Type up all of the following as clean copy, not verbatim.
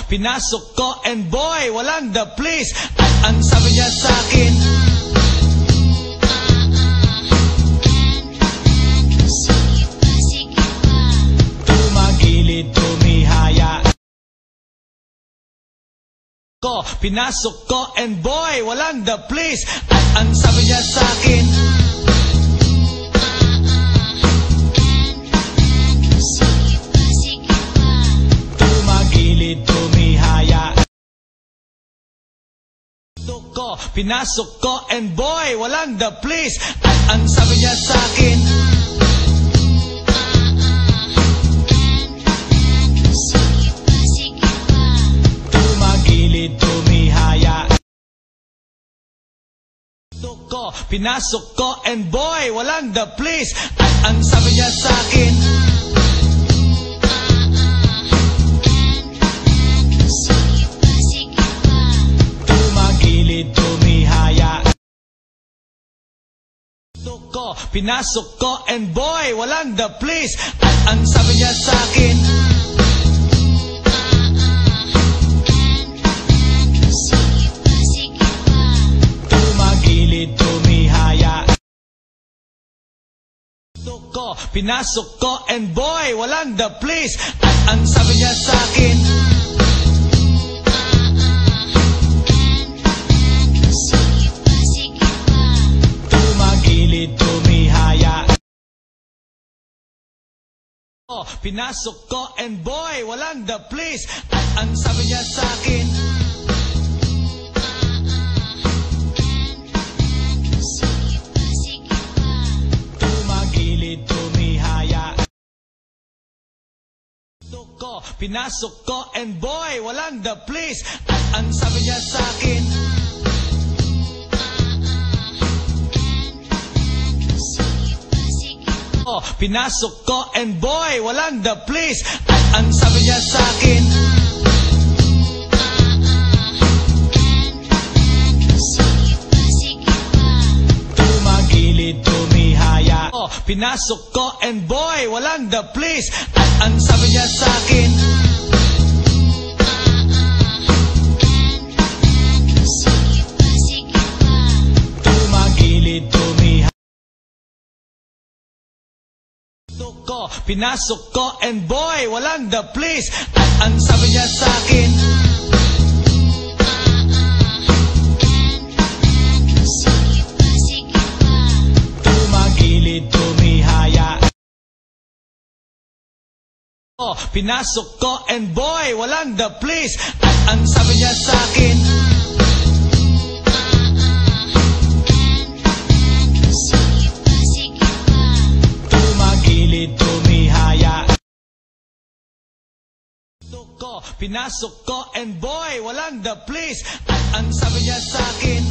pinasok ko and boy, walang the place. At ang sabi niya sa akin, tumagilid, tumihaya ko, pinasok ko and boy, walang the place. At ang sabi niya sa akin, tumagilid, tumihaya ko, pinasok ko and boy, walang the place. At ang sabi niya sa akin, tumagilid, tumihaya ko, pinasok ko and boy, walang the place. At ang sabi niya sa akin, tumagilid, tumihaya ko, pinasok ko and boy, walang the place. At ang sabi niya sa akin, tumagilid, tumihaya ko, pinasok ko and boy, walang the place. At ang sabi niya sa akin, tumagilid, tumihaya ko, pinasok ko and boy, walang the place. At ang sabi niya sa akin, tumagilid, tumihaya ko, pinasok ko and boy, walang the place. At ang sabi niya sa akin, pinasok ko and boy, walang the place. At ang sabi niya sa akin, tumagilid, tumihaya ko, pinasok ko and boy, walang the place. At ang sabi niya sa akin, tumagilid, tumihaya ko, pinasok ko and boy, walang the place. At ang sabi niya sa akin, tumagilid, tumihaya ko, pinasok ko and boy, walang the place. At ang sabi niya sa akin, tumagilid, tumihaya ko, pinasok ko and boy, walang the place. At ang sabi niya sa akin,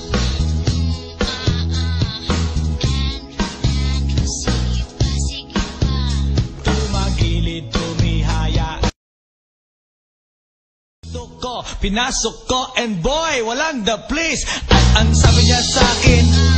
tumagilid, tumihaya ko, pinasok ko and boy, walang the place. At ang sabi niya sa akin,